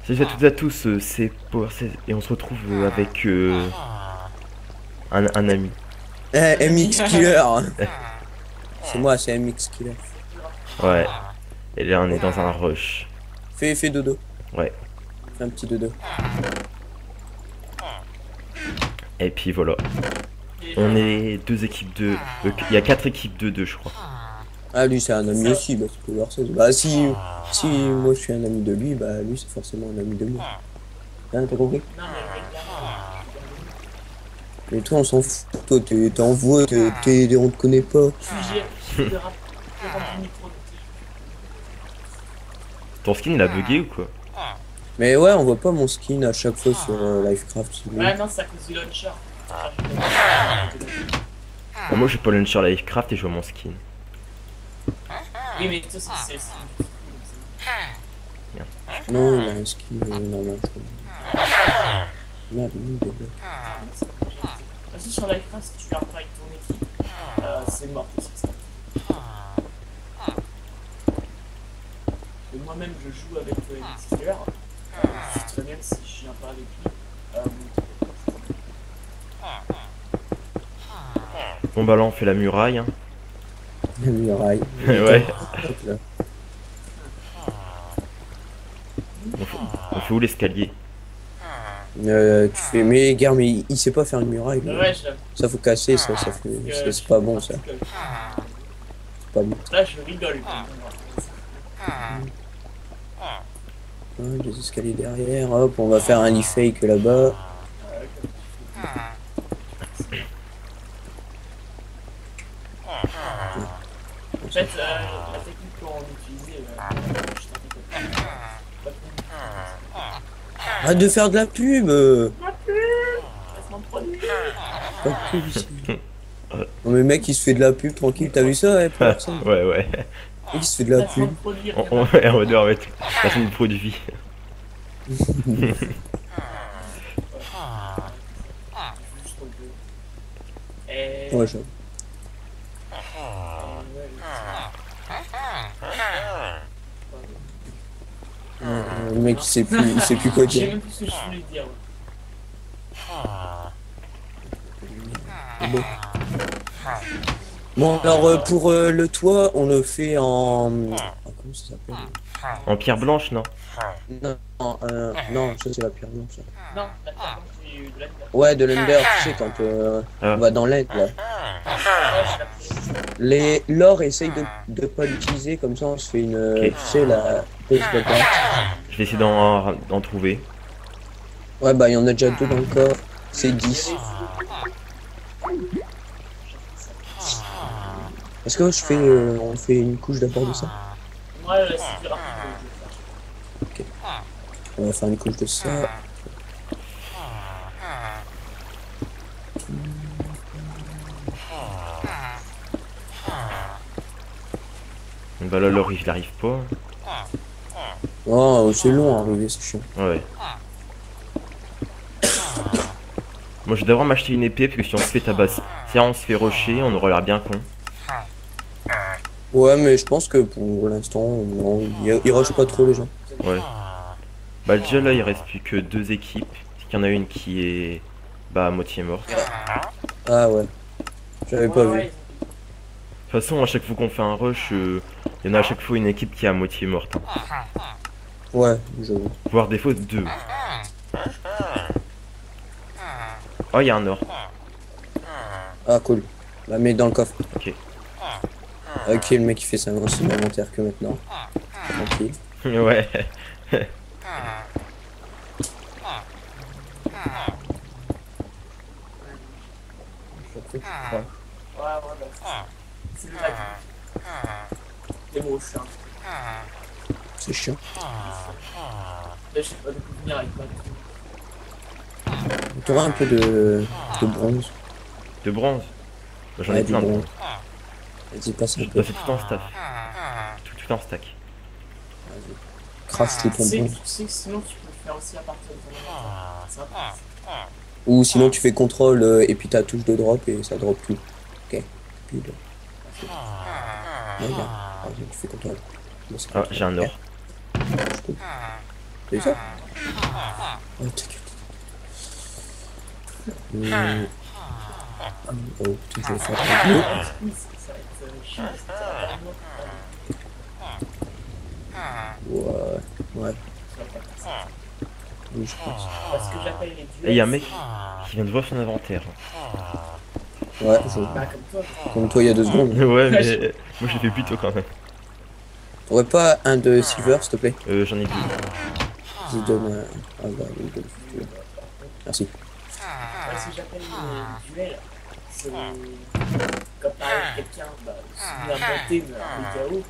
Salut à toutes et à tous, c'est Power16 et on se retrouve avec un ami. MX Killer. C'est moi, c'est MX Killer. Ouais, et là on est dans un rush. Fais dodo. Ouais, Fais un petit dodo. et puis voilà. On est deux équipes de. Il y a quatre équipes de deux, je crois. Ah, lui, c'est un ami aussi. Bah, c'est Power 16. Bah, si moi je suis un ami de lui, bah, lui, c'est forcément un ami de moi. Hein, t'as compris? Mais toi, on s'en fout. Toi, t'es en voix, on te connaît pas. Ton skin il a bugué ou quoi? Mais ouais, on voit pas mon skin à chaque fois sur Livecraft. Ouais, non, c'est à cause du launcher. Bah, moi j'ai pas launcher Livecraft et je vois mon skin. Oui, mais toi, c'est. Non, il a un skin normal, je crois. Merde, Vas-y, sur l'iPhone, si tu gardes pas avec ton équipe, c'est mort. Et moi-même, je joue avec le Killer. Je sais très bien que si je viens pas avec lui, Bon bah là on fait la muraille. Hein. la muraille. Ouais. Là. On fait où l'escalier? Tu fais, mais gars, mais il sait pas faire une muraille. ouais, je l'aime. Ça faut casser, ça fait, c'est pas bon, ça. C'est pas bon. Là, je rigole. Des escaliers derrière, hop, on va faire un leaf fake là-bas. En fait, la technique qu'on utilisait, Arrête de faire de la pub! placement de produit. Pas de pub ici. Non mais mec, il se fait de la pub tranquille, t'as vu ça, ouais, pour ça? Ouais, ouais. Il se fait de la Placement pub. de produit. On va devoir mettre la façon de produit. Ouais, je... le mec, il sait plus quoi Je sais dire. même plus ce que je voulais dire. Bon. Bon, alors pour le toit, on le fait en... Ah, comment ça s'appelle? En pierre blanche, non? Non, ça c'est la pierre blanche. Ça. Non, la pierre blanche de l'Ender. Ouais, de l'Ender, tu sais, quand on va dans l'aide, là. L'or, essaye de pas l'utiliser, comme ça on se fait une... Ok. Tu sais, la... Je vais essayer d'en trouver. Ouais, bah il y en a déjà deux dans le corps. C'est 10. Est-ce que je fais... on fait une couche d'abord de ça? Moi, c'est plus rapide que je vais faire. Ok. On va faire une couche de ça. Bah là, l'or, il arrive pas. Oh, c'est long à arriver, c'est chiant. Ouais. Moi, je devrais m'acheter une épée, parce que si on se fait tabasser, si on se fait rusher, on aura l'air bien con. Ouais, mais je pense que pour l'instant, ils rushent pas trop les gens. Ouais. Bah déjà là, il reste plus que deux équipes. Parce qu'il y en a une qui est bah à moitié morte. De Ah ouais, j'avais pas vu. toute façon, à chaque fois qu'on fait un rush, il y en a à chaque fois une équipe qui est à moitié morte. Hein. Ouais, j'avoue. Voire des fois deux. Oh, il y a un or. Ah cool. Bah mets dans le coffre. Ok. Ok, le mec il fait ça aussi l'inventaire que maintenant. Tranquille. Ouais. Ouais. Ouais, bah, c'est le lac. Les mots chiants. C'est chiant. Là, je sais pas de quoi venir avec moi. T'auras un peu de bronze. De bronze. Bah, j'en Ouais, ai du plein de bronze. bronze. Vas-y, passe un peu. Bah, c'est tout en staff. Tout en stack. Craft le ton Tu bronze. sais que sinon, tu peux le faire aussi à partir de ton inventaire. C'est sympa. Ou sinon tu fais contrôle et puis ta touche de drop et ça drop tout. Ok. Puis là. Ouais, bien. Vas-y, tu fais contrôle. Bon, c'est Ah, contrôle. j'ai un or. Cool. C'est ça? Oh, t'inquiète. Oh putain, je vais faire un peu. Ça va être chiant, ça va être Ouais, ouais, ça va pas faire ça. oui, je pense. Parce que j'appelle les duels. Et il y a un mec qui vient de voir son inventaire. Ouais, Bah, comme toi. comme toi il y a 2 secondes. Ouais, mais moi je l'ai fait plus tôt quand même. T'aurais pas un de silver, s'il te plaît? J'en ai plus. Je donne un. Ah bah, oui, donne si tu veux. Merci. Parce que j'appelle les duels. C'est quand t'arrives quelqu'un, bah, celui à monter, mais un peu KO.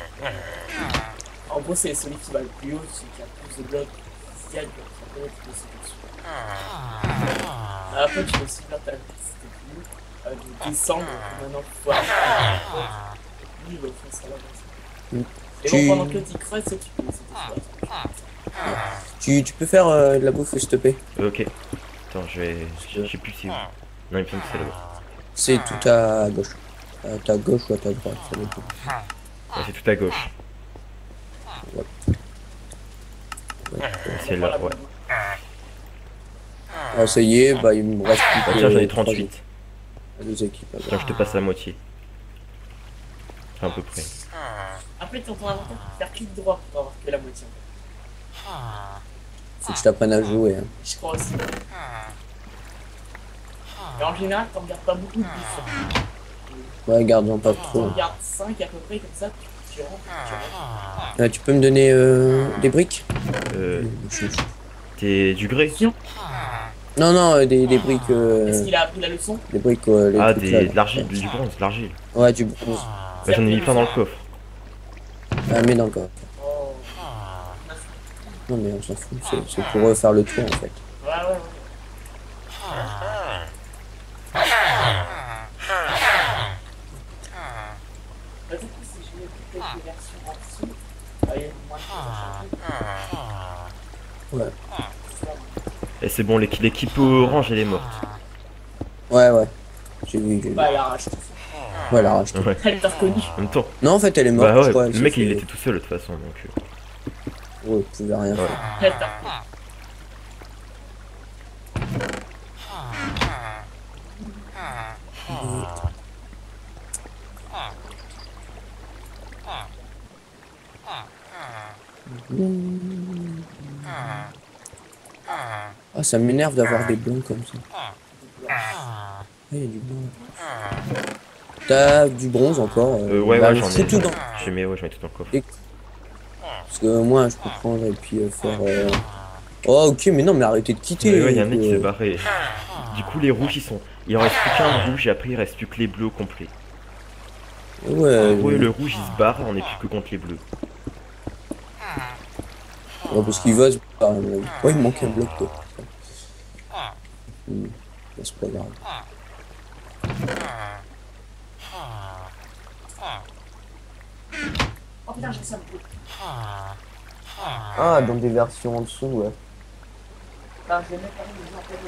En gros, c'est celui qui va le plus haut, celui qui a le plus de blocs, qui gagne, après tu peux sauter dessus. Après, tu peux aussi faire ta c'était plus haut, de descendre, maintenant pouvoir. Lui, il va faire ça là-bas. Et bon, pendant que l'autre il creuse, tu peux sauter sur Tu peux faire de la bouffe, s'il te plaît? Ok. Attends, je sais plus c'est où. Non, il me semble que c'est là-bas. C'est tout à gauche. À ta gauche ou à ta droite, ça dépend. Ouais, c'est tout à gauche. C'est là, ouais. Ah, ça y est, bah il me reste plus Ah, que tiens, j'en ai 3 38. équipes. Alors. Tiens, je te passe la moitié. À peu près. Après, dans ton inventaire, tu peux faire clic droit pour avoir que la moitié. Faut que je t'apprenne à jouer. Hein. Je crois aussi. Et en général, t'en gardes pas beaucoup de bouffe. Ouais, garde-en pas trop. T'en gardes 5 à peu près, comme ça, tu rentres, tu rentres. Tu peux me donner des briques? T'es du grès? Non, non, des briques. Est-ce qu'il a appris la leçon? Des briques. Les Ah, trucs là, là. de l'argile, du bronze, de l'argile. Ouais, du bronze. Bah, j'en ai mis plein dans le coffre. Ah, mais non, quoi. Oh. Non, mais on s'en fout. C'est pour faire le tour en fait. Ouais, ouais, ouais. Bah, du coup, si je mets quelques versions en dessous, il y a moins de choses à changer. Ouais. Et c'est bon, l'équipe orange, elle est morte. Ouais, ouais. J'ai vu. Bah, elle a racheté. Ouais, elle a racheté. Ouais. Elle t'a reconnu. En même temps. Non, en fait, elle est morte. Bah je ouais, crois, le elle mec s'est il fait- était tout seul de toute façon donc. Ouais, il pouvait rien Ouais. faire. Elle t'a reconnu. Ah, ça m'énerve d'avoir des blancs comme ça. Ah, il y a du blanc. T'as du bronze encore. Ouais, bah, ouais, j'en fous ai. tout dans. Je mets tout dans le coffre. Parce que moi, je peux prendre et puis faire. Oh, ok, mais non, mais arrêtez de quitter. Ouais, y a un mec qui s'est barré. Du coup, les rouges ils sont. Il en reste plus qu'un rouge et après il reste plus que les bleus complets. Ouais, Ouais, le rouge il se barre, on est plus que contre les bleus. ouais, parce qu'il va se barrer, à mon avis. Ouais, il me manque un bloc, quoi. Bah, c'est pas grave. Oh putain, j'ai ça. Ah, dans des versions en dessous, ouais. Bah, je vais mettre les gens en fait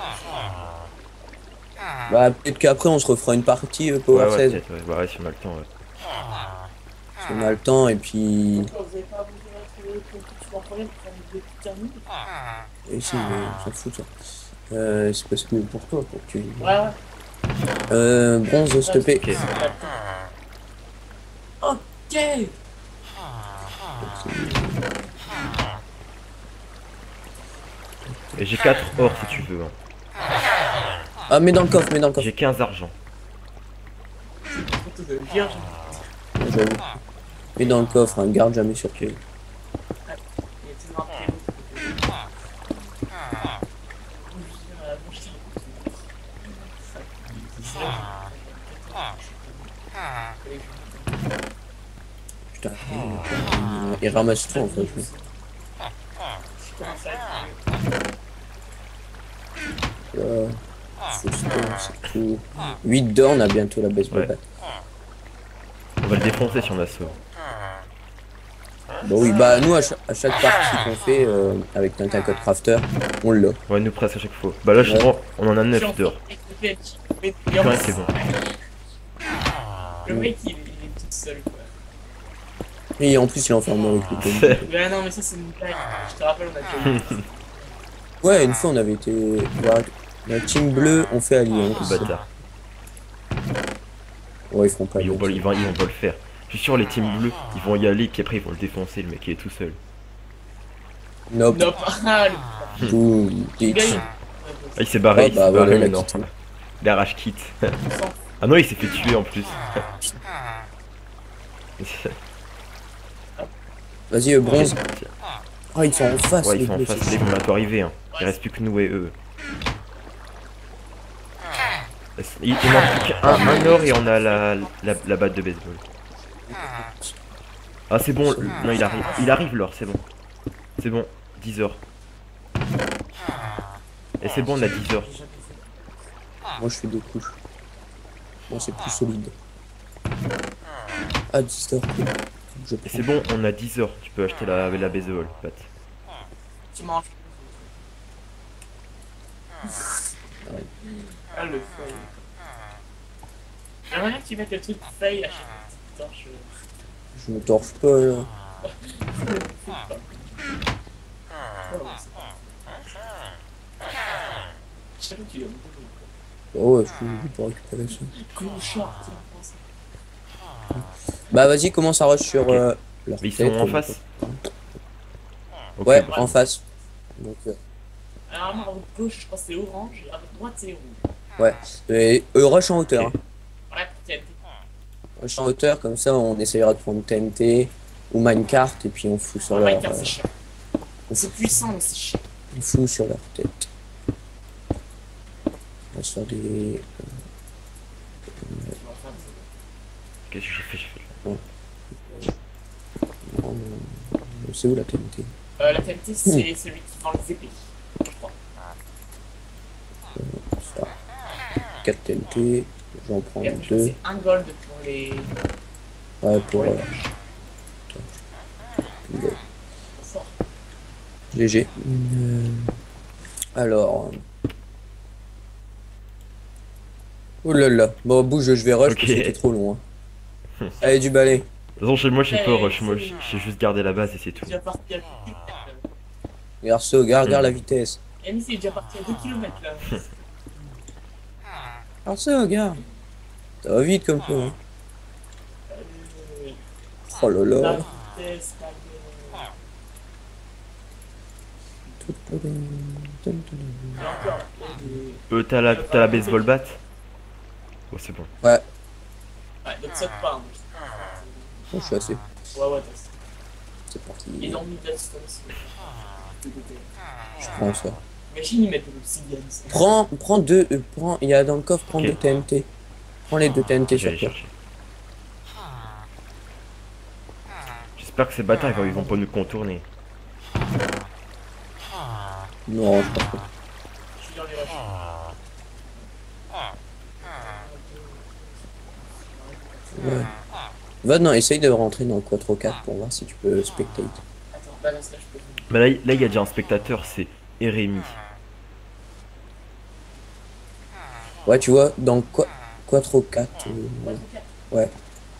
Bah, peut-être qu'après, on se refera une partie Power Ouais, 16. peut-être, ouais. Bah ouais, si on a le temps, ouais. Si on a le temps, et puis. Vous avez pas voulu trouver que tu vas en problème pour faire une petite termine? Et si, mais on s'en fout, ça. C'est parce que pour toi, pour que tu. Ouais, ouais. Bronze, s'il te plaît. Ok. Ok. Et j'ai 4 or si tu veux. Hein. Ah, mets dans le coffre, mets dans le coffre. J'ai 15 argent. Photo de vierge. J'avoue. Mets dans le coffre, hein, garde jamais sur toi. Il y a toujours un peu Putain, il ramasse tout en fait. C'est tout. 8 d'or, on a bientôt la baseball Ouais. bat. On va le défoncer si on a ça. Bon oui, bah nous à chaque partie qu'on fait avec Tintin Code Crafter, on l'a. Ouais, nous presque à chaque fois. Bah là, je Ouais. prends, on en a 9 d'or. Ouais, C'est bon. Le mec il est tout seul quoi. Et en plus, il est enfermé avec le Tony. Ouais, non, mais ça, c'est une blague. Je te rappelle, on a déjà eu. Ouais, une fois, on avait été voir la team bleue, on fait alliance. Bâtard. Ouais, ils feront pas Ils le vont pas le faire. Je suis sûr, les teams bleus, ils vont y aller, puis après, ils vont le défoncer, le mec, il est tout seul. Nope. Nope. Ah, Boom. le Ditch. gars, Ah, il s'est barré, Ah, il bah, s'est voilà, barré il a maintenant. quitté. Il arrache quitte. il s'en fout. Ah non, il s'est fait tuer en plus. Vas-y, bronze. Ah, ils sont en face. Ouais, les ils sont en bleus, face, c'est les chiant. vont bientôt arriver. Hein. Il reste plus que nous et eux. Il manque plus qu'un or et on a la batte de baseball. Ah, c'est bon, non, il arrive. Il arrive l'or, c'est bon. C'est bon, 10 heures. Et c'est bon, on a 10 heures. Moi, je fais deux couches. Moi, c'est plus solide. Ah, 10 heures. Cool. Je Et prends. c'est bon, on a 10 heures. Tu peux acheter la baseball, batte. Tu manges. Ah, le feuille. J'aimerais bien que tu mettes le truc feuille à chaque petite torche. Je me torche pas, là. Je sais pas où tu l'as mis. Oh, ouais, je suis pour récupérer ça. Clochard, tiens, prends ça. Bah, vas-y, commence à rush sur Ok. leur Mais ils tête, sont en face. Ok, Ouais, bon. en face. Donc, Alors, moi, à votre gauche, je crois que c'est orange, et à votre droite, c'est rouge. ouais. Et rush en hauteur. Ok. Hein. Voilà, pour TNT. Rush en hauteur, comme ça, on essayera de prendre TNT ou minecart, et puis on fout sur leur, Minecraft, c'est cher. C'est puissant, mais c'est cher. on fout sur leur tête. On va se faire des... Qu'est-ce que j'ai fait? Non, non, c'est où la TNT? La TNT, c'est celui qui vend les épées. Je crois. Ça. 4 TNT, j'en prends Et après, je crois que 2. c'est un gold pour les. Ouais, pour... les go. Fort. GG. Alors... Oh là là. Bon, bouge, je vais rush Ok. parce que c'était trop long. Hein. Allez, du balai. De toute façon, chez moi, j'ai pas Ouais, rush. Moi, c'est- j'ai juste gardé la base et c'est tout. Il est déjà parti à. Regarde ça, regarde la vitesse. Amy, c'est déjà parti à 2 km là. Regarde ça, regarde. Ça va vite comme ça. Hein. Euh, Oh là La là. vitesse, la Et encore. T'as la baseball bat? Oh, c'est bon. Ouais, Ouais, donc saute pas. Hein. bon, je suis assez. Ouais, ouais, t'as. C'est parti. Ils ont mis de la distance. Je prends ça. Imagine, ils mettent de l'obsidienne. ça. Prends deux. Il y a dans le coffre, prends Ok. 2 TNT. Prends les 2 TNT sur J'allais toi. chercher. J'espère que ces bâtards, ils vont pas nous contourner. Non, je pense pas. Je suis dans les roches. Ouais. Va, non, essaye de rentrer dans le Quattro 4 pour voir si tu peux spectate. Attends, balance là, je peux. Mais là, il y a déjà un spectateur, c'est Erémy. Ouais, tu vois, dans le Quattro 4. Ouais.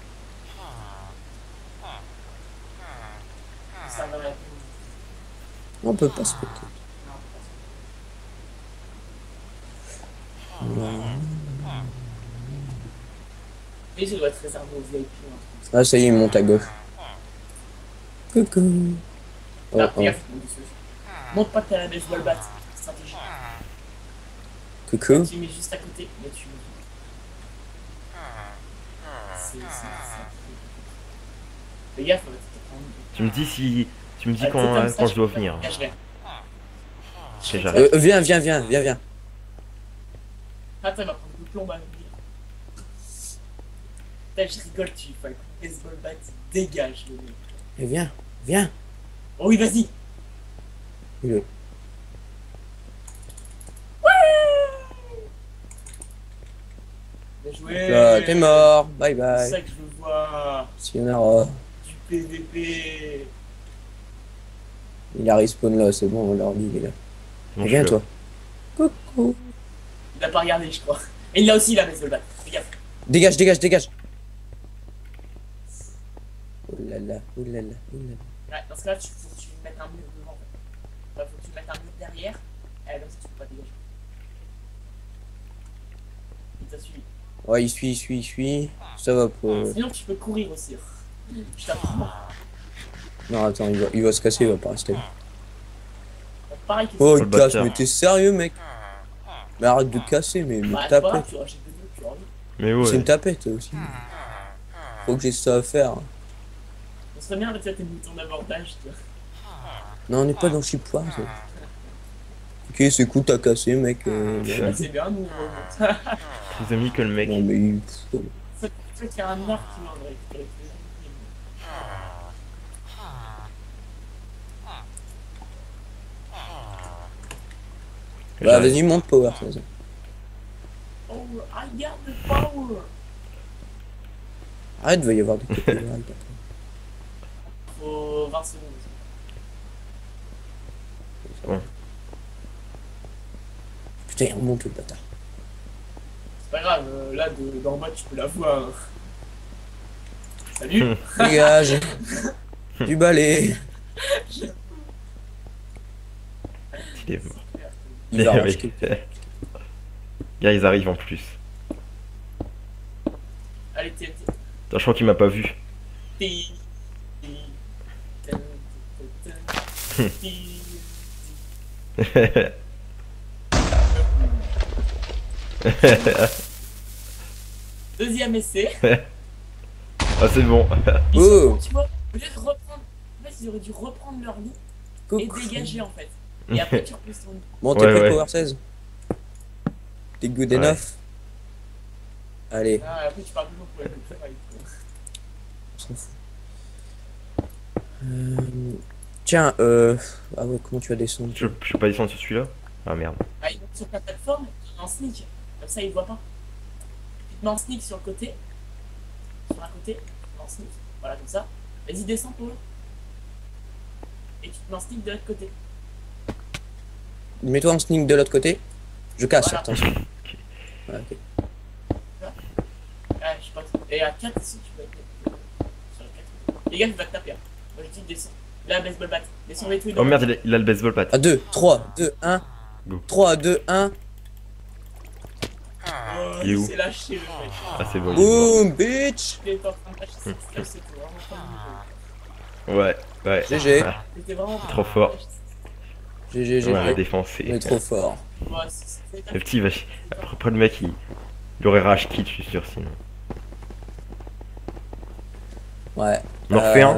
Ça va la On peut pas spectate. Non. Et ça doit être réservé aux VIP. Ah, ça y est, il monte à gauche. Coucou. Oh, Ah, oh. regarde, montre pas que t'as la baseball bat. Stratégie. Coucou. Tu mets juste à côté, mais tu. Fais gaffe, on va peut-être prendre. Tu me dis si. Tu me dis Ah, quand, c'est comme ça, quand je dois peux venir. pas- Je vais. Ok, j'arrive. Viens. Attends, il va prendre le plomb à venir. Putain, je rigole, tu fais avec le baseball bat, dégage le mec. Et viens. Oh oui, vas-y. Le- Bien joué. Là, t'es mort. Bye C'est bye. ça que je veux voir. Sayonara. Du PVP. Il a respawn là, c'est bon, on leur dit, il est là. Bon, Et je viens, suis là. toi. Coucou. Il a pas regardé, je crois. Et il a aussi la baseball bat. Fais gaffe. Dégage. Oh là oulala, oulala, oulala. Ouais, dans ce cas-là, faut que tu mettes un mur devant. Faut que tu mettes un mur derrière. Et comme ça, tu peux pas dégager. Il t'a suivi. Ouais, il suit. Ça va pour... Sinon, tu peux courir aussi. Je t'apprends. Non, attends, il va se casser, il va pas rester là. Pareil que Oh, le il casse, bâtard. mais t'es sérieux, mec? Mais arrête de casser, mais bah, c'est pas grave, tapette. tu rachètes des blocs, tu reviens. Mais C'est ouais. une tapette aussi. Faut que j'ai ça à faire. On serait bien avec tes boutons d'abordage, tu vois. Non, on n'est pas dans Chipois. Ok, c'est cool, t'as cassé, mec. Ouais, c'est bien, nous. Je vous ai mis que le mec. Non, mais il... C'est qu'il y a un arc qui m'a récupéré. Bah, vas-y, monte Power, vas-y. Oh, I got the power! Arrête, va y avoir des copyrights. Faut 20 secondes. Bon. Putain, il remonte le bâtard. C'est pas grave, là, d'en bas, tu peux la voir. Hein. Salut! Dégage. Du balai. Il est mort. Il va Oui. racheter. Gars, ils arrivent en plus. Allez, TNT. Attends, je crois qu'il m'a pas vu. Ti, ti, tin, tin, tin, ti, Deuxième essai. Ah, c'est bon. Ils Oh. sont, tu vois, au lieu de reprendre. En fait, ils auraient dû reprendre leur lit et Coucou. dégager en fait. Et après, tu repousses ton lit. Bon, t'es Ouais, prêt ouais. Power 16? T'es good Ouais. enough? Allez, Ah, après, tu pars toujours pour la coupe. on s'en fout. Tiens, ah ouais, comment tu vas descendre? Je peux pas descendre sur celui-là? Ah merde. Ah, il monte sur ta plateforme, tu te mets en sneak. Comme ça, il voit pas. Tu te mets en sneak sur le côté. Sur un côté, tu te mets en sneak. Voilà, comme ça. Vas-y, descends, toi. Et tu te mets en sneak de l'autre côté. Mets-toi en sneak de l'autre côté. Je casse, Voilà. attention. Ok. Ouais, ok. Ah, je sais pas. Et à 4 ici, tu peux être sur le 4. Les gars, il va te taper. Hein. Moi, je dis descends. Là, baseball bat. Descends les trucs. Oh merde, il a le baseball bat. À 2, 3, 2, 1. Go. 3, 2, 1. Oh, Il est où? il s'est lâché, le mec. Ah, c'est bon. Il est mort. Boom, bitch. Il était en train de lâcher ses skills, c'était vraiment pas Ouais, ouais. GG. Ah, C'était vraiment Trop fort. GG, ouais, la GG. défense, On est c'est. trop fort. Ouais, c'est Le petit va. Après, le mec, il aurait rage kit, je suis sûr, sinon. Ouais. On en refait un?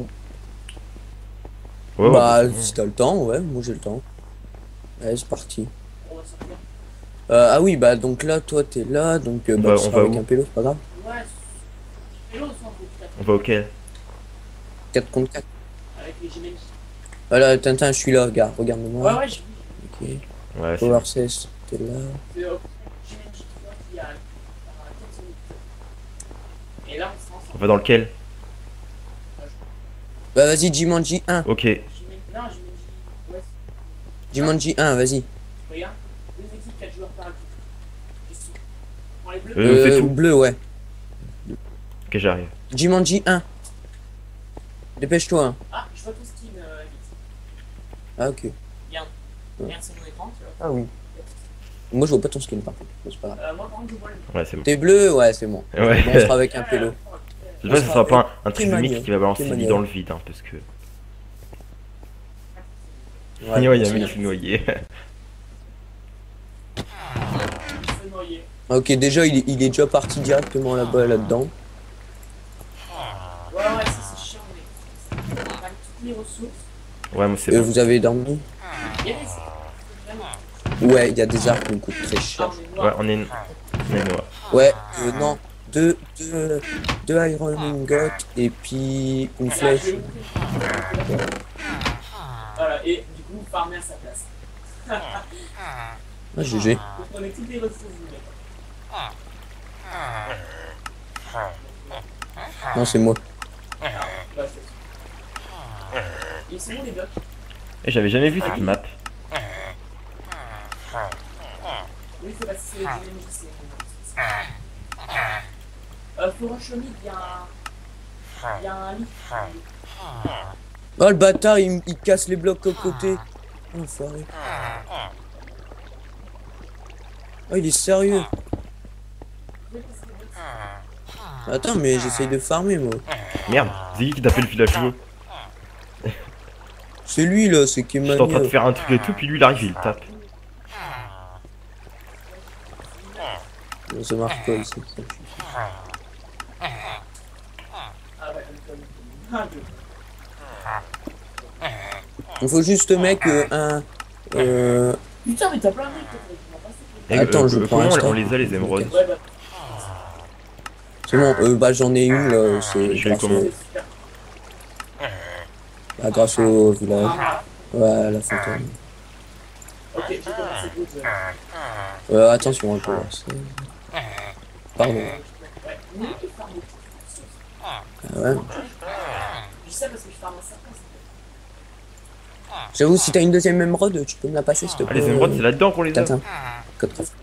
Ouais, Bah, ouais, si t'as le temps, ouais, moi j'ai le temps. Allez, c'est parti. On va sortir. Ah oui, bah donc là, toi t'es là, donc bah, va- tu on seras va avec où? un pélo, c'est pas grave. Ouais, c'est l'autre soit On va auquel? 4 contre 4. avec les Gmail. Voilà, Tintin, je suis là, regarde, Ouais, regarde-moi. ouais, j'ai vu. Ok. Ouais, c'est Power bon. 16, t'es là. C'est Gmail qui a 4 minutes. Et là, on se rend On va dans lequel? Bah vas-y, Jumanji 1. Ok. Gmail. Non, Gmail. Ouais, Jumanji 1, vas-y. regarde. 2 équipes, 4 joueurs par équipe. Ici. Pour les bleus. C'est tout. Bleu, ouais. Ok, j'arrive. Jumanji 1. Dépêche-toi. Hein. Ah, je vois ton skin, vite. Ah, ok. Regarde. Regarde sur mon écran, tu vois. Ah oui. Moi, je vois pas ton skin, par contre. C'est pas grave. Moi, par contre, je vois le. Ouais, c'est bon. T'es bleu? Ouais, c'est bon. Ouais. Bon, on sera avec un pélo. J'espère que ce sera pas un Très Trizumic manuel, qui va balancer très lui dans le vide, hein, parce que. Ouais, il y a c'est mis bien. qui noyé. Je fais noyer. Ok, déjà, il est déjà parti directement là-bas, là-dedans. Ouais, c'est chiant, mais. On a toutes les ressources. Ouais, moi c'est bon. Vous avez dormi? Il y a des. Ouais, il y a des arcs qui me coûtent très Ah, cher. on est Ouais, noir. on est noir. Ouais, non. Deux Iron Ingot et puis une Là, flèche. je vais ouvrir. Voilà, et du coup, farmer à sa place. Ah, GG. Donc, on est toutes les ressources du mec. Non, c'est moi. Bah, c'est. Ils sont où les blocs? Et j'avais jamais vu cette map. Oui, c'est parce que c'est les ennemis, c'est. Faut rush au mid, il y a un. Il y a un lit. Oh le bâtard, il casse les blocs au côté. Oh l'enfoiré. Oh il est sérieux. Attends mais j'essaye de farmer moi. Merde, c'est qui t'a fait le villageois? C'est lui là, c'est qui est J'étais en train de manieux. faire un truc et tout, puis lui il arrive, il le tape. Ça marche pas ici. Ah ouais, comme. Il faut juste mec un... Putain, mais t'as plein de mecs, toi, qui m'ont passé. Et, Attends, je prends comment un on stop. les a les émeraudes? Ouais, bah, C'est bon, bah j'en ai une là, c'est Je l'ai grâce, comment? super. grâce au village. Ouais, à la fontaine. Ok, j'ai commencé d'autres. Attention un peu là. Pardon. Ouais, oui, il farme beaucoup. Ah ouais. Je sais parce que je farme un serpent. J'avoue, si t'as une deuxième émeraude, tu peux me la passer s'il te Ah, plaît. les émeraudes, c'est là-dedans qu'on les a. Tintin. Code prof.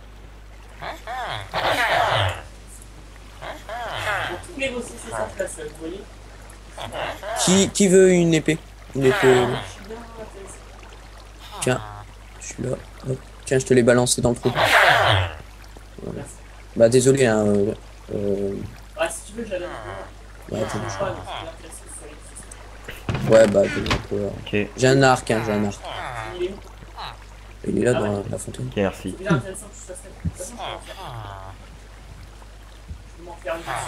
Pour tous les bosses, c'est ça, place, vous voyez. Qui veut une épée? Une épée. Je suis bien intéressé. Tiens, je suis là. Hop. Tiens, je te l'ai balancé dans le trou. Voilà. Bah désolé hein. Ouais, si tu veux, j'allais un peu. Ouais, attends. Je crois que c'est intéressant, c'est Ouais, bah désolé, un peu, Ok, j'ai un arc, hein, j'ai un arc. il est où? Il est là dans la fontaine. ok, merci. C'est bien intéressant que tu fasses ça. De toute façon, je vais m'en faire une dessus.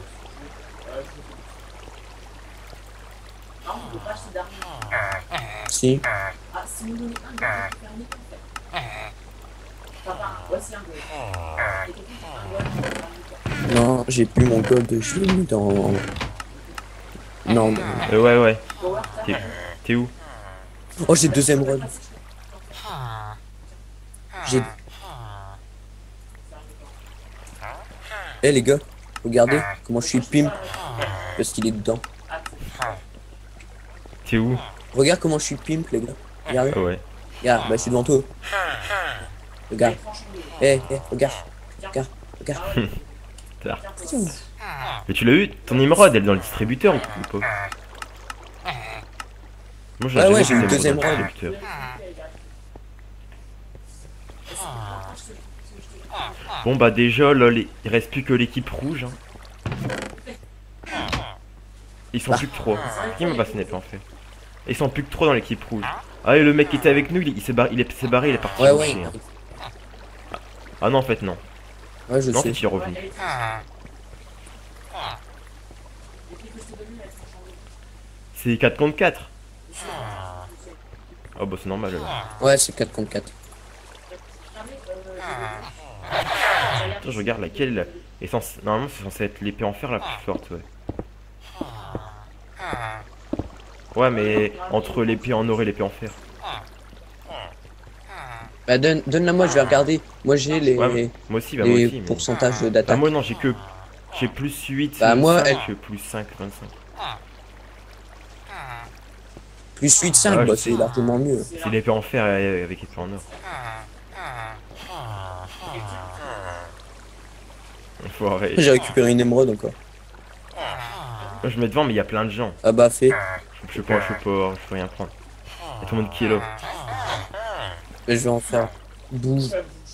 Non, on peut pas acheter d'armes. Si. Ah, si vous donnez un gars, on peut faire une épée, en fait. Enfin, voici un gars. Et quelqu'un qui fait un gars, on peut faire une épée. Non, j'ai plus mon code, je l'ai mis dans... Non, non. Ouais, ouais. Power, T'es t'es où? Oh, j'ai deux émeraudes. J'ai... Eh les gars, regardez comment je suis pimp. Parce qu'il est dedans. T'es où? Regarde comment je suis pimp les gars. Regardez, Ah ouais. regarde, bah je suis devant toi. Regarde. Regarde. Regarde, regarde. Tard. Mais tu l'as eu? Ton émeraude, elle est dans le distributeur ou pas? Moi j'ai Ouais, ouais, jamais j'ai vu eu deux d'émeraude dans le émeraudes. distributeur. Bon bah déjà là, il reste plus que l'équipe rouge. Hein. Ils sont plus que 3. Qui m'a pas snap en fait? Ils sont plus que 3 dans l'équipe rouge. Ah et le mec qui était avec nous, il s'est barré, il est parti. Ouais, boucher, ouais. hein. Ah non en fait non. Ouais, je Non en sais. fait il est revenu. C'est 4 contre 4. Oh bah c'est normal alors. Ouais, c'est 4 contre 4. Attends, je regarde laquelle est censée... Normalement c'est censé être l'épée en fer la plus forte, ouais. Ouais mais entre l'épée en or et l'épée en fer. Bah donne-la moi, je vais regarder. Moi j'ai les, Ouais, moi aussi, bah moi les aussi. Mais... pourcentages Bah d'attaque. moi non, j'ai que... J'ai plus 8, Bah, moi, 5, elle- plus 5, 25. Plus 8, 5, Ouais, bah je c'est largement mieux. C'est l'épée en fer avec épée en or. Enfoiré. J'ai récupéré une émeraude encore. Moi, je mets devant mais il y a plein de gens. Ah bah fait. Je peux rien prendre. Il y a tout le monde qui est là. Mais je vais en faire 12.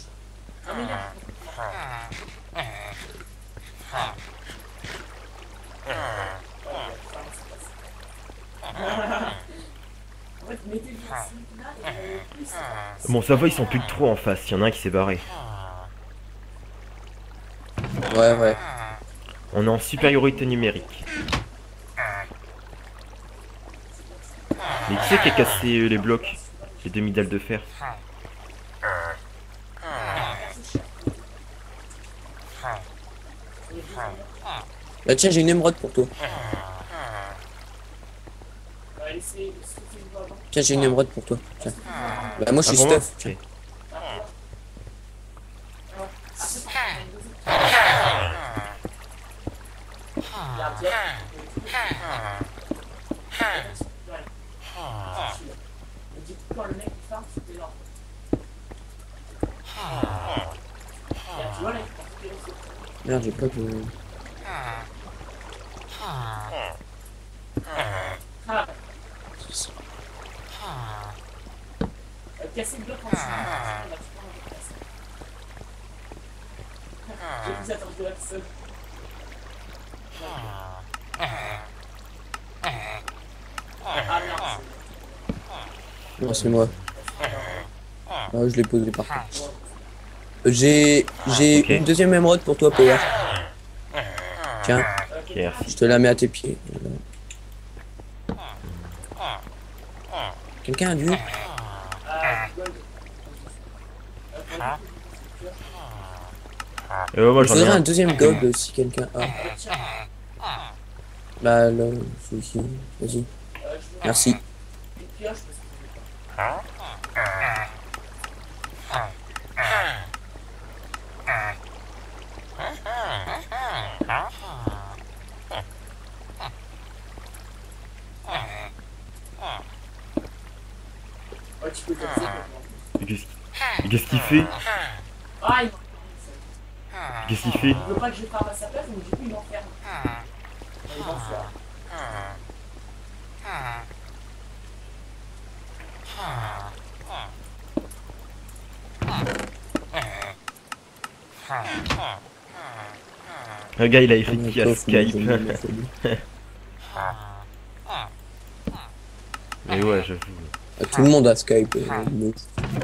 En fait, mettez le slip là et plus. Bon ça va, ils sont plus que 3 en face. Il y en a un qui s'est barré. Ouais, ouais. On est en supériorité numérique. Mais qui c'est qui a cassé les blocs? Les demi-dalles de fer. Bah tiens, j'ai une émeraude pour toi. Tiens, j'ai une émeraude pour toi. Tiens. Bah moi je suis Ah, vraiment? stuff. Tiens. Ok. Quand le mec il farm, c'était là. Tu vois là, il part. Merde, j'ai pas de... te casser le bloc en dessous. Là, tu prends un bloc cassé. J'ai plus attendu de la seule. Ah merde. Non, c'est moi. Ah, je l'ai posé par terre. J'ai Ok. une deuxième émeraude pour toi, Power. Tiens, Ok, merci. je te la mets à tes pieds. Quelqu'un a du? Moi Je j'en ai voudrais un un. deuxième gold si quelqu'un a. Bah là, celui-ci. Vas-y. Merci. Une pioche parce que ouais, tu peux casser maintenant. Mais qu'est-ce qu'il fait? Ah, il Qu'est-ce qu'il fait? veut pas que je farme à sa place, donc du coup il m'enferme. Il m'enferme. Le gars il a Un écrit qui a coffre, mais Skype. je vais le folie. Mais ouais, j'avoue. Tout le monde a Skype. Nous.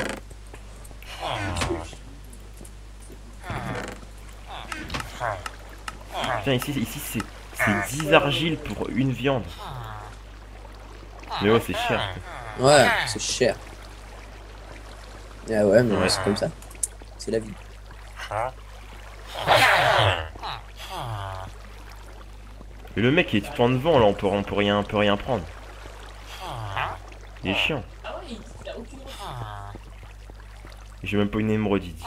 Putain, ici c'est 10 argiles pour une viande. Mais ouais, c'est cher. Ouais, c'est cher. Ah ouais, mais Ouais. c'est comme ça. C'est la vie. Mais le mec il est tout en devant là, on peut rien prendre. Il est chiant. Ah ouais, il a aucune ressource. J'ai même pas une émeraude ici.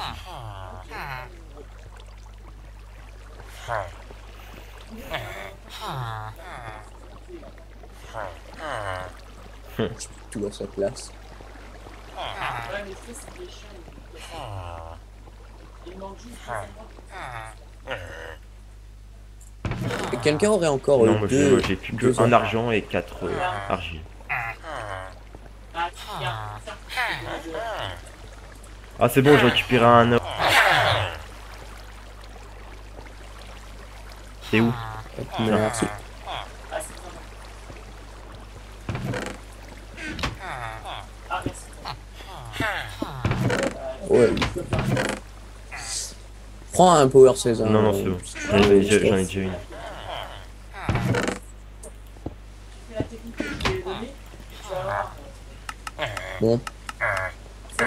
Tout à sa place. Ouais, mais tu sais, c'est des chiens. Il manque juste Et quelqu'un aurait encore Non, moi deux. j'ai plus deux que un armes. argent et 4 argiles. Ah, regarde, ça, Ah c'est bon, j'ai récupéré un or. C'est où? Merci. ah, c'est pas mal. Ah, merci. Ouais. Prends un Power 16. Non, non, c'est bon. J'en ai déjà une. Tu fais la technique que je t'ai donnée, tu vas voir. Bon. Ça, c'est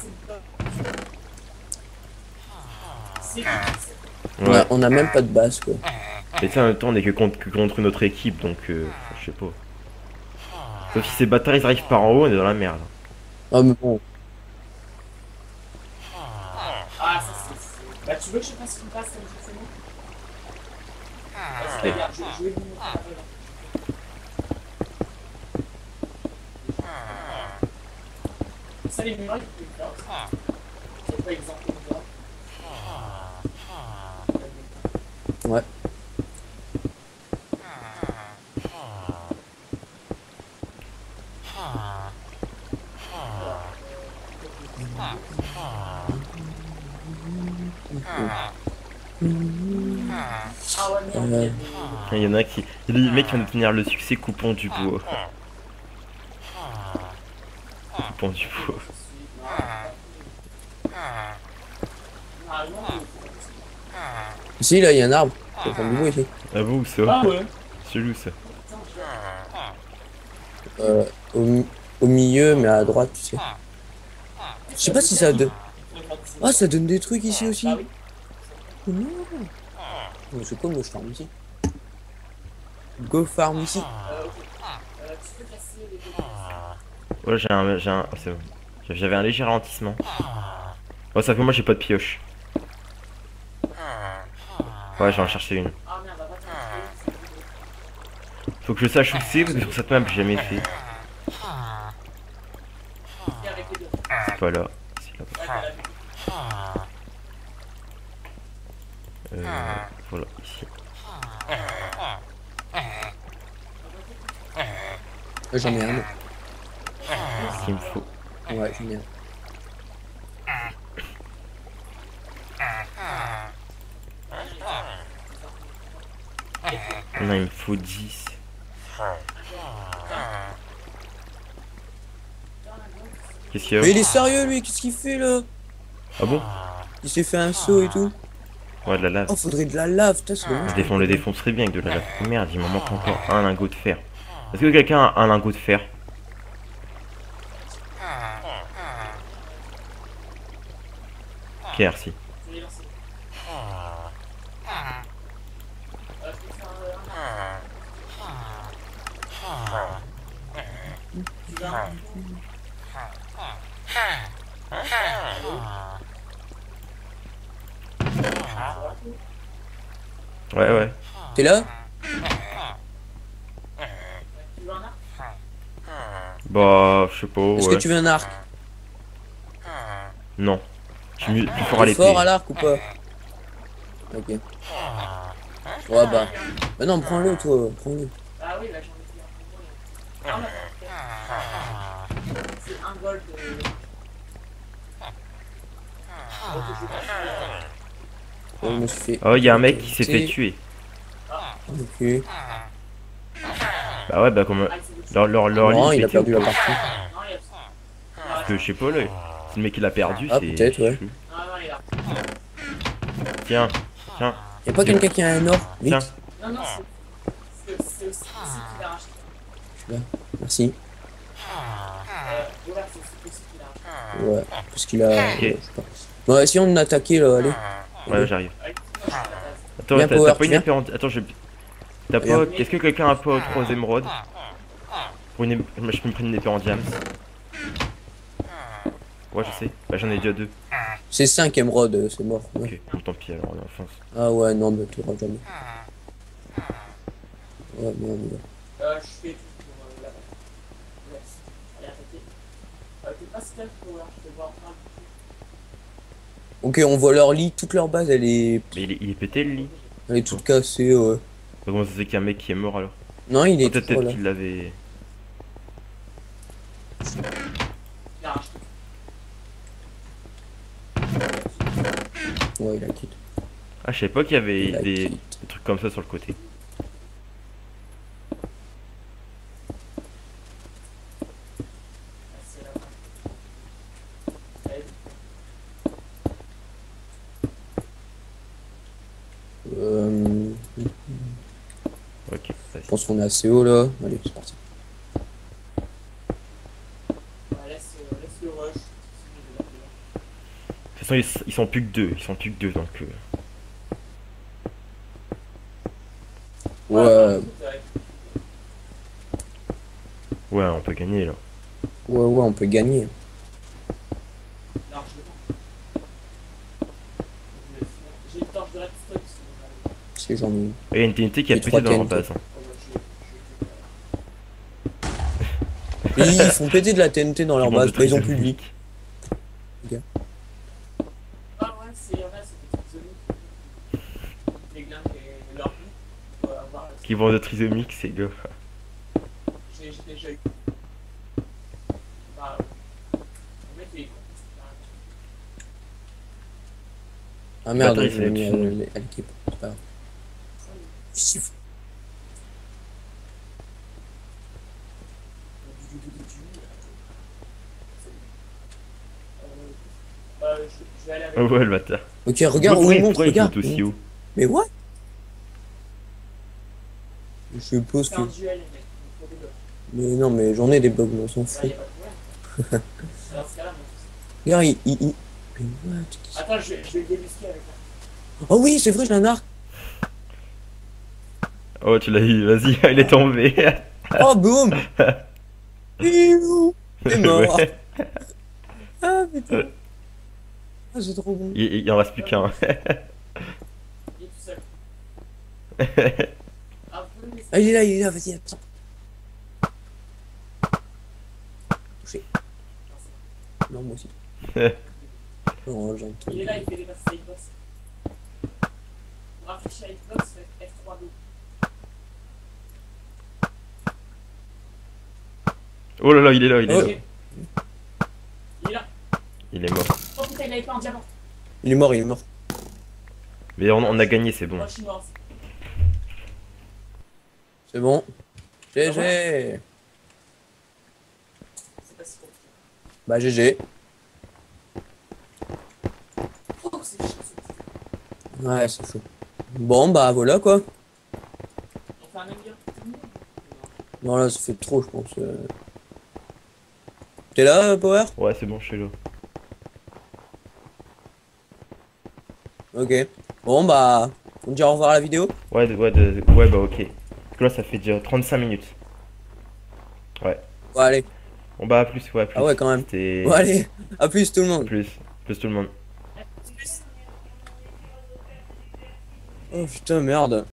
On a même pas de base, quoi. Mais ça en même temps on est que contre notre équipe donc je sais pas. Sauf si ces bâtards ils arrivent par en haut, on est dans la merde. Ah, mais bon. Ah, ça, c'est. Bah, tu veux que je fasse une passe comme je fais moi? Vas-y, regarde, je vais vous montrer la vraie. Ça, les murailles, tu peux le faire. C'est pas exemple de ça. Ouais. Ah ouais, merde, Il y en a qui. Il y a le mec qui vient d'obtenir le succès coupant du bois. Coupant du bois. Ici, là, il y a un arbre. C'est pas du bois ici. Ah vous ça? Ah ouais. Chelou ça. Au milieu, mais à droite, tu sais. Je sais pas si ça donne. Ah, ça donne des trucs ici aussi. Bah oui. Oh non. Mais c'est quoi, moi, je farm ici. Go farm ici. Ok. Tu peux casser les deux. Ouais j'ai un. Oh, c'est bon. J'avais un léger ralentissement. Oh ça fait moi j'ai pas de pioche. Ouais j'en chercher une. Ah merde, va pas Faut que je sache où c'est parce que sur cette map j'ai jamais fait. avec les deux. C'est pas là. C'est là-bas. Ouais, t'as la vue. Voilà, ici. J'en ai un. Ce qu'il me faut. Ouais, j'en ai un. Non, il me faut 10. Qu'est-ce qu'il y a? Mais il est sérieux lui, qu'est-ce qu'il fait là? Ah bon? Il s'est fait un saut et tout. Ouais, de la lave. Oh, faudrait de la lave, putain, c'est dommage. Je le défoncerai bien avec de la lave. Merde, il m'en manque encore un lingot de fer. Est-ce que quelqu'un a un lingot de fer? Ok, merci. Je vais lancer. Je peux faire tu vas un Ouais, ouais. T'es là? tu veux un arc? Bah, je sais pas, Est-ce ouais. que tu veux un arc? Non. Je suis plus fort à T'es l'épée. fort à l'arc ou pas? Ok. Ouais, bah. Bah non, prends-le toi, prends-le. Ah oui, là j'en ai fait un pour moi. C'est un gold. Ouais, je me suis fait. Oh, il y a un mec qui s'est fait tuer. Ok. Bah ouais, bah comme... Leur Non, ligne il a pétait ou perdu la quoi? partie. Parce que je sais pas là. Si le mec il a perdu, Ah, c'est... peut-être, ouais. chelou. Non, non, il est là. Tiens, tiens. Y'a pas quelqu'un qui a un or? Vite. Tiens. Non, non, c'est aussi qui l'a racheté. Merci. Voilà, c'est aussi qui l'a racheté. Ouais, parce qu'il a. Ok. Je sais pas. Bon, si on attaquait là, allez. Ouais, j'arrive. Attends, Viens, t'as Power, pas une viens. épée en... Attends, je... T'as Viens. pas... Est-ce que quelqu'un a pas 3 émeraudes? Pour une... Je peux me prendre une épée en diams. Ouais, je sais. Bah j'en ai déjà 2. C'est 5 émeraudes, c'est mort. Ouais. Ok, bon tant pis alors, on fonce. Ah ouais, non, mais tu auras jamais. Ouais, merde, merde. Je fais tout pour la base. Yes. Allez, arrêtez. T'es pas stealth pour là, je te vois en train de... Ok, on voit leur lit, toute leur base, elle est Mais il est pété le lit. elle est toute cassée, ouais. Bah, comment ça se fait qu'il y a un mec qui est mort alors? Non, il est Peut-être tout là. qu'il l'avait... Il a racheté. Ouais, il a quitté. Ah, je savais pas qu'il y avait Il a des quitté. trucs comme ça sur le côté. C'est la fin. Allez. Ok, vas-y. Je pense qu'on est assez haut là. Allez, c'est parti. Laisse le rush. De toute façon, ils sont plus que 2. Ils sont plus que 2 donc... Ouais, Ouais, on peut gagner là. ouais, on peut gagner. Largement. J'ai une torche de redstone. C'est genre. Et il y a une TNT qui a Les pété trois dans leur TNT. base. Hein. Et ils font péter de la TNT dans leur Ils vont base, de mais ils ont trucs plus de lit. techniques. Ah ouais, c'est vrai, c'est des zombies. Les glingues et leur vie. On va avoir Qui vendent de trisomiques, c'est gars. j'ai déjà eu. Bah, le mec il est con. Ah merde, Batterie, je l'ai c'est mis à dessus. l'équipe. C'est pas grave. Je vais aller avec. Oh ouais, le bâtard. Ok, regarde où Pourquoi il monte, pourquoi il regarde. monte aussi haut? Mais what? Je suppose C'est que. un duel, les mecs. Il faut des blocs. Mais non, mais j'en ai des bugs, on s'en Là, fout. il y a pas de problème. Alors, ce cas-là, moi, Regarde, il. Mais what? attends, je vais le débusquer avec ça. Oh oui, c'est vrai, j'ai un arc. Oh, tu l'as eu, vas-y, il est tombé. Oh, boum. Piou. Il est mort. Ouais. Ah, putain. Ah, c'est trop bon. Il en reste plus qu'un. Il est tout seul. Ah, vous pouvez me laisser. Ah, il est là, vas-y, attends. Touché. Non, moi aussi. Non, j'entends. Il est là, il fait des passes à hitbox. Pour rafraîchir à hitbox, faites F3 d'eau. Oh là là, il est là, il est Oh. là. Il est là. Il est mort. Oh putain, il avait pas un diamant. Il est mort, il est mort. Mais on a gagné, c'est bon. Moi, je suis mort. C'est bon. GG. C'est pas si compliqué. Bah GG. Oh, c'est chaud ce petit. Ouais, c'est chaud. Bon, bah voilà quoi. On fait un anger pour tout le monde? Non, là, ça fait trop, je pense. T'es là, Power? Ouais, c'est bon, je suis là. Ok. Bon, bah, on dit au revoir à la vidéo? Ouais, bah ok. Parce que là, ça fait déjà 35 minutes. Ouais. Ouais, allez. Bon, bah, à plus, ouais, à plus. Ah ouais, quand même. C'était. Bon, allez. À plus, tout le À monde. plus. Plus tout le monde. Oh putain, merde.